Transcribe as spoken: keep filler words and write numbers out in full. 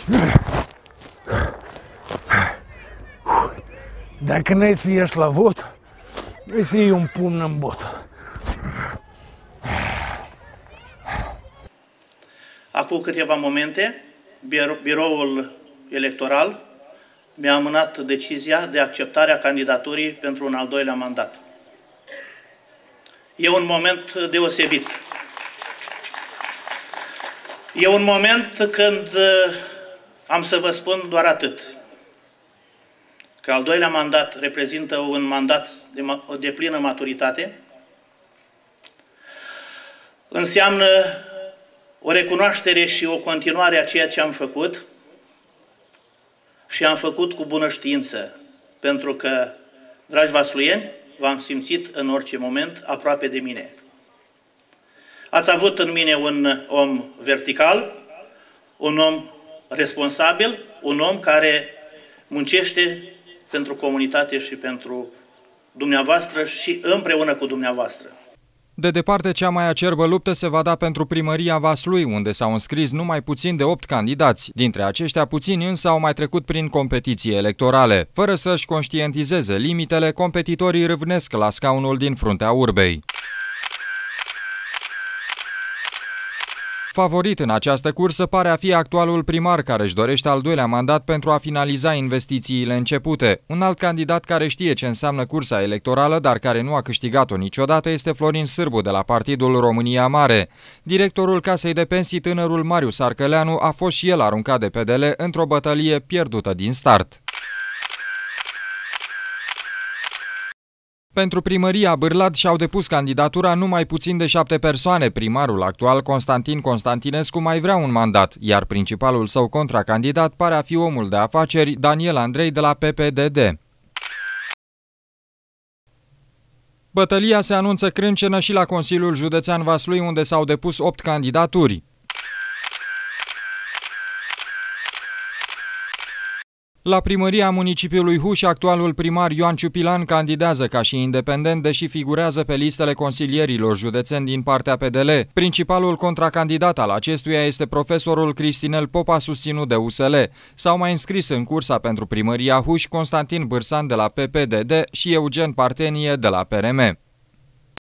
Dacă n-ai să ieși la vot, ai să iei un pumn în bot. Acum câteva momente, biroul electoral mi-a amânat decizia de acceptare a candidaturii pentru un al doilea mandat. E un moment deosebit. E un moment când am să vă spun doar atât. Că al doilea mandat reprezintă un mandat de, de plină maturitate. Înseamnă o recunoaștere și o continuare a ceea ce am făcut și am făcut cu bună știință, pentru că, dragi vasluieni, v-am simțit în orice moment aproape de mine. Ați avut în mine un om vertical, un om responsabil, un om care muncește pentru comunitate și pentru dumneavoastră și împreună cu dumneavoastră. De departe, cea mai acerbă luptă se va da pentru primăria Vaslui, unde s-au înscris numai puțin de opt candidați. Dintre aceștia, puțini însă au mai trecut prin competiții electorale. Fără să-și conștientizeze limitele, competitorii râvnesc la scaunul din fruntea urbei. Favorit în această cursă pare a fi actualul primar, care își dorește al doilea mandat pentru a finaliza investițiile începute. Un alt candidat care știe ce înseamnă cursa electorală, dar care nu a câștigat-o niciodată, este Florin Sârbu de la Partidul România Mare. Directorul Casei de Pensii, tânărul Marius Arcăleanu, a fost și el aruncat de P D L într-o bătălie pierdută din start. Pentru primăria Bârlad și-au depus candidatura numai puțin de șapte persoane. Primarul actual, Constantin Constantinescu, mai vrea un mandat, iar principalul său contracandidat pare a fi omul de afaceri Daniel Andrei de la P P D D. Bătălia se anunță crâncenă și la Consiliul Județean Vaslui, unde s-au depus opt candidaturi. La primăria municipiului Huși, actualul primar Ioan Ciupilan candidează ca și independent, deși figurează pe listele consilierilor județeni din partea P D L. Principalul contracandidat al acestuia este profesorul Cristinel Popa, susținut de U S L. S-au mai înscris în cursa pentru primăria Huși Constantin Bârsan de la P P D D și Eugen Partenie de la P R M.